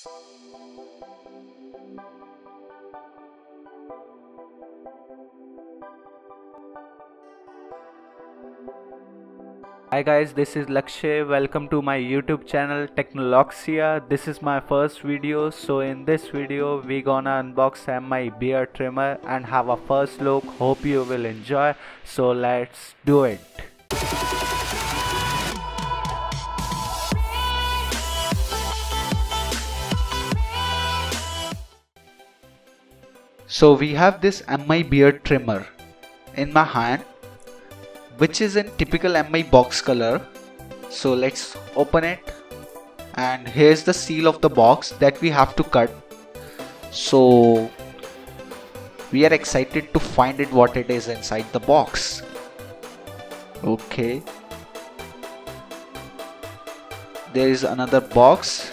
Hi guys, this is Lakshay. Welcome to my YouTube channel Technoloxia. This is my first video. So in this video we gonna unbox MI beard trimmer and have a first look. Hope you will enjoy. So let's do it. So we have this MI beard trimmer in my hand, which is in typical MI box color. So let's open it, and here's the seal of the box that we have to cut. So we are excited to find it what it is inside the box. Okay, there is another box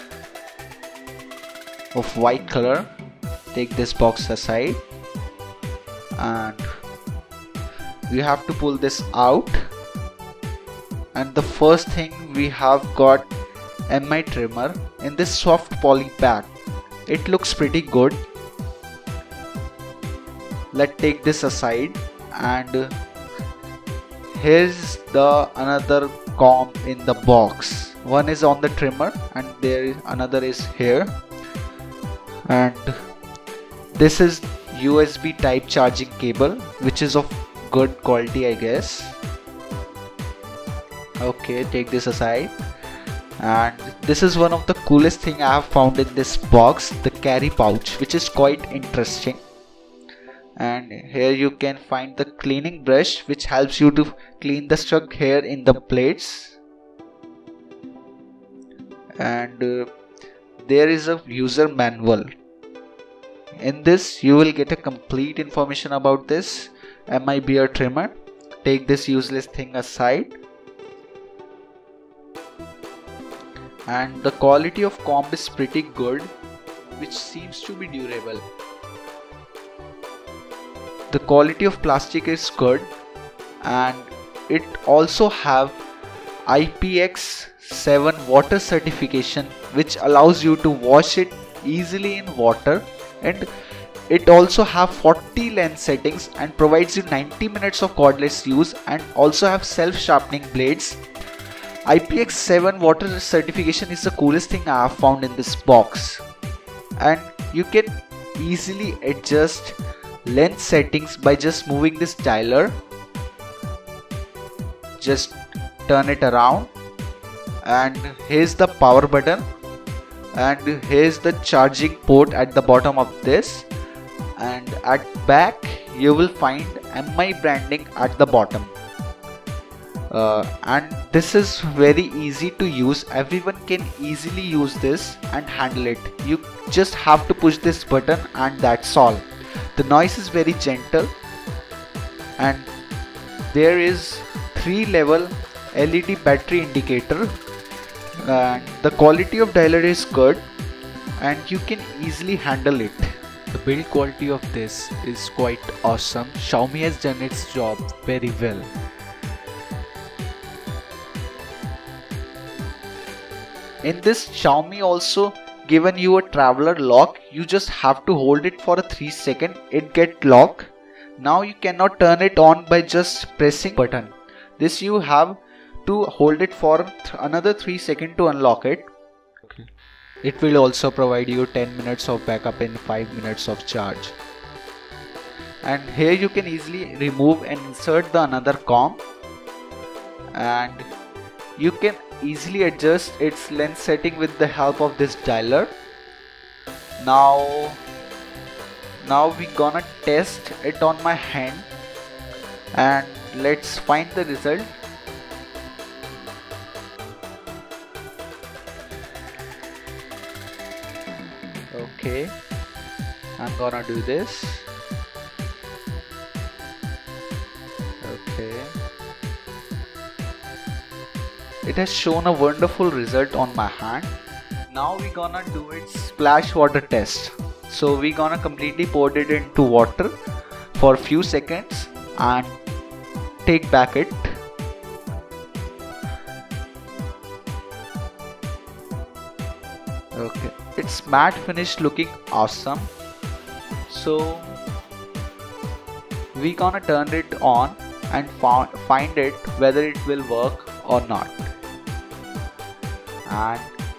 of white color. Take this box aside and we have to pull this out, and the first thing we have got MI trimmer in this soft poly pack. It looks pretty good. Let's take this aside, and here's the another comb in the box. One is on the trimmer and another is here, and this is USB type charging cable, which is of good quality, I guess. Okay, take this aside, and this is one of the coolest thing I have found in this box, the carry pouch, which is quite interesting. And here you can find the cleaning brush, which helps you to clean the stuck hair in the plates. And there is a user manual. In this you will get a complete information about this MI beard trimmer. Take this useless thing aside, and the quality of comb is pretty good, which seems to be durable. The quality of plastic is good, and it also have IPX7 water certification, which allows you to wash it easily in water, and it also have 40 length settings and provides you 90 minutes of cordless use, and also have self-sharpening blades. IPX7 water certification is the coolest thing I have found in this box, and you can easily adjust length settings by just moving this dialer. Just turn it around, and here's the power button, and here's the charging port at the bottom of this, and at back you will find MI branding at the bottom. And this is very easy to use. Everyone can easily use this and handle it. You just have to push this button and that's all. The noise is very gentle, and there is 3-level LED battery indicator, and the quality of dialer is good and you can easily handle it. The build quality of this is quite awesome. Xiaomi has done its job very well. In this, Xiaomi also given you a traveler lock. You just have to hold it for a 3 seconds. It get locked. Now you cannot turn it on by just pressing button. This you have to hold it for another 3 seconds to unlock it. Okay. It will also provide you 10 minutes of backup and 5 minutes of charge. And here you can easily remove and insert the another comb, and you can easily adjust its length setting with the help of this dialer. Now we gonna test it on my hand, and let's find the result. Okay, I'm gonna do this. Okay, it has shown a wonderful result on my hand. Now we gonna do its splash water test. So we gonna completely pour it into water for a few seconds and take back it. Okay, it's matte finish looking awesome. So we gonna turn it on and find it whether it will work or not. And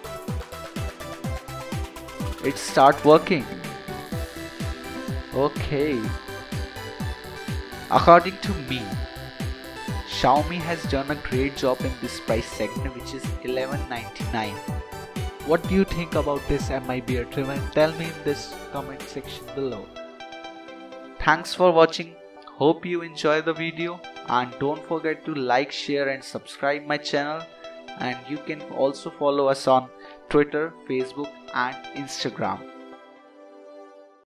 it start working. Okay, according to me, Xiaomi has done a great job in this price segment, which is $11.99. What do you think about this MI beard trimmer? Tell me in this comment section below. Thanks for watching. Hope you enjoy the video, and don't forget to like, share and subscribe my channel. And you can also follow us on Twitter, Facebook and Instagram.